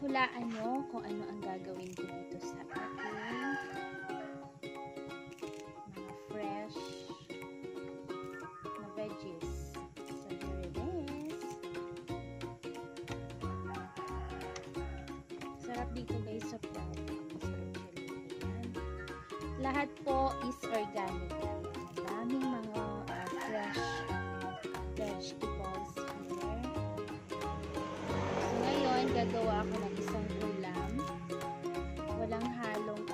hulaan nyo kung ano ang gagawin ko dito sa aking mga fresh na veggies. So, here it is. Sarap dito guys sa brown. Lahat po is organic. Daming mga fresh vegetables here. So, ngayon, gagawa ako ng isang ulam. Walang halong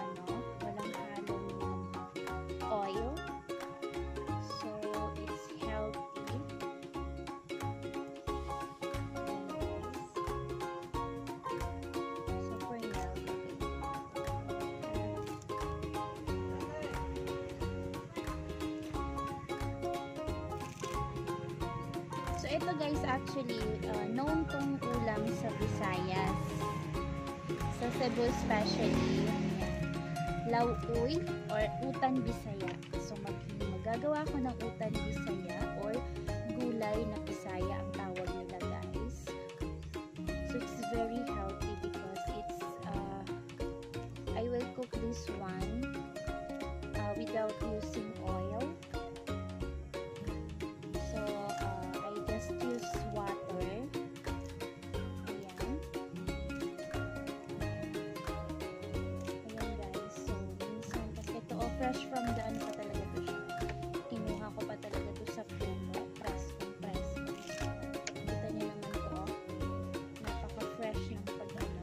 oil. So, it's healthy. So, for now, so, ito guys, actually, known tong ulam sa Visayas. Sa Cebu especially, lauoy or utan Bisaya. So, magagawa ko ng utan Bisaya or gulay na Bisaya ang tawag nila guys. So, it's very healthy because it's, I will cook this one without using oil. So, I just use water. Ayan. Ayan guys. So, minsan kasi ito, fresh from the ano pa talaga ito siya. Kinuha ko pa talaga ito sa puno. Press. Kita nyo naman to. Napaka-fresh ng pag-ano.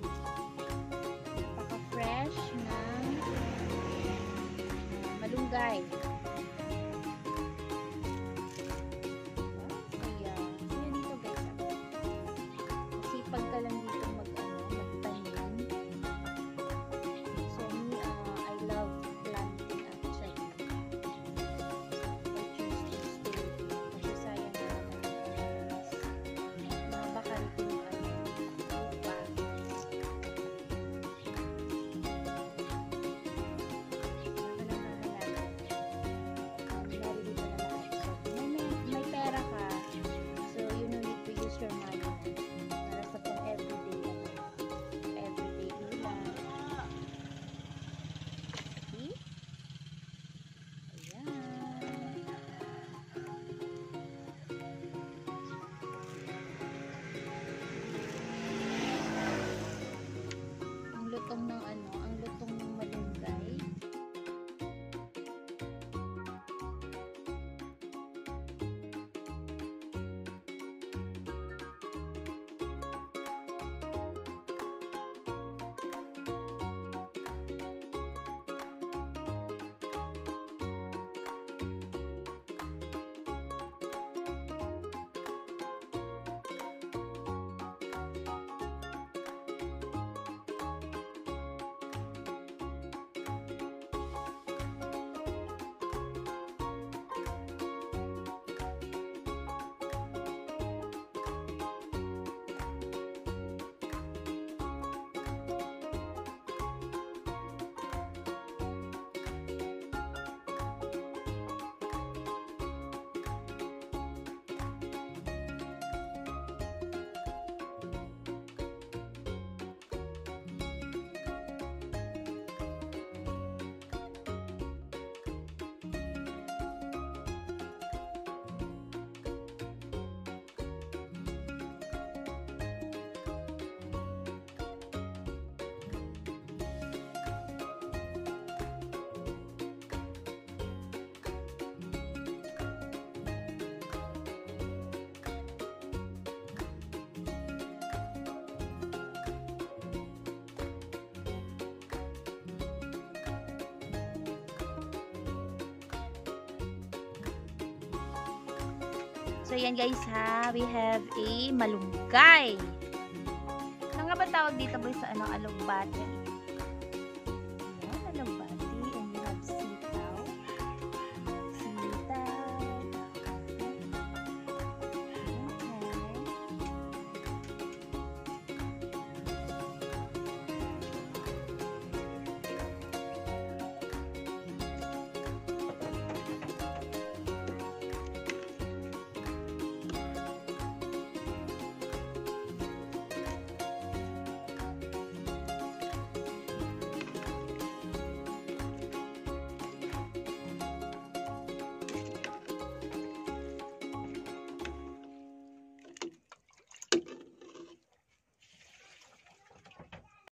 Napaka-fresh ng malunggay. Pagka lang dito magtanim. So me, I love planting actually. I choose to stay dito. Kasi sayang na mabakal yung lupa. May pera ka. So you no need to use your money. Ang lutong ng malunggay. So, yan guys ha. We have a malunggay. Ano nga ba tawag dito boys sa ano, alugbate?